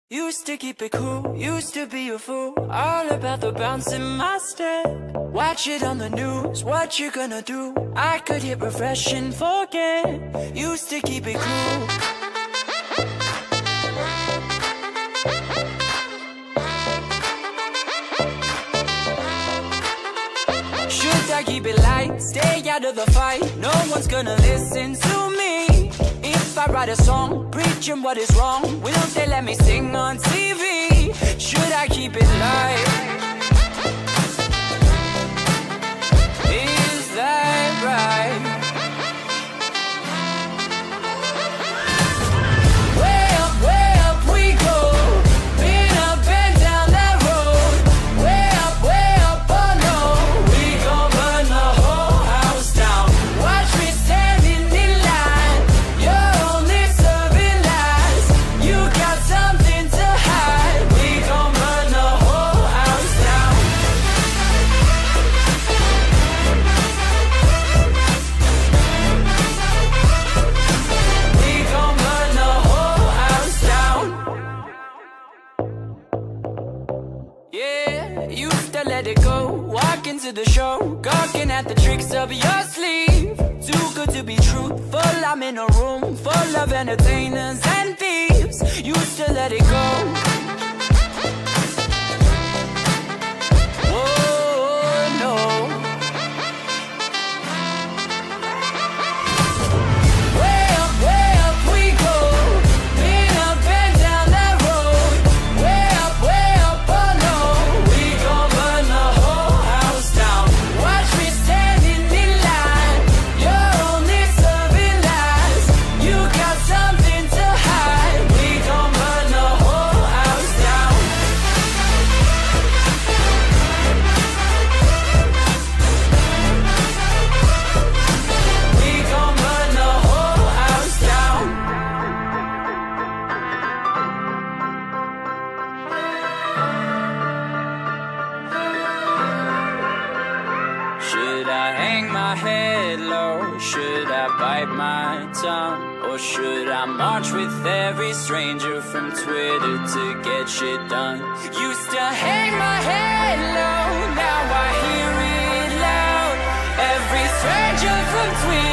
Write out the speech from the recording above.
Used to keep it cool, used to be a fool, all about the bounce in my step. Watch it on the news, what you gonna do? I could hit refresh and forget. Used to keep it cool. Should I keep it light, stay out of the fight? No one's gonna listen to me. If I write a song, preaching what is wrong, will they let me sing on TV? Should I keep it light? Is that right? Way up we go. Been up and down that road. Way up, oh no. We gon' burn the whole house down. Watch me standing in line. You're only serving lies. You got something to hide. We gon' burn the whole house down. We gon' burn the whole house down. Yeah, used to let it go. Walk into the show, gawking at the tricks up your sleeve. Too good to be truthful, I'm in a room full of entertainers and thieves. Used to let it go. Oh no. Way up we go. Been up and down that road. Way up, oh no. We gon' burn the whole house down. Watch me standing in line. You're only serving lies. You got something to hide. We gon' burn the whole house down. We gon' burn the whole house down. Should I hang my head low? Should I bite my tongue? Or should I march with every stranger from Twitter to get shit done? Used to hang my head low, now I hear it loud. Every stranger from Twitter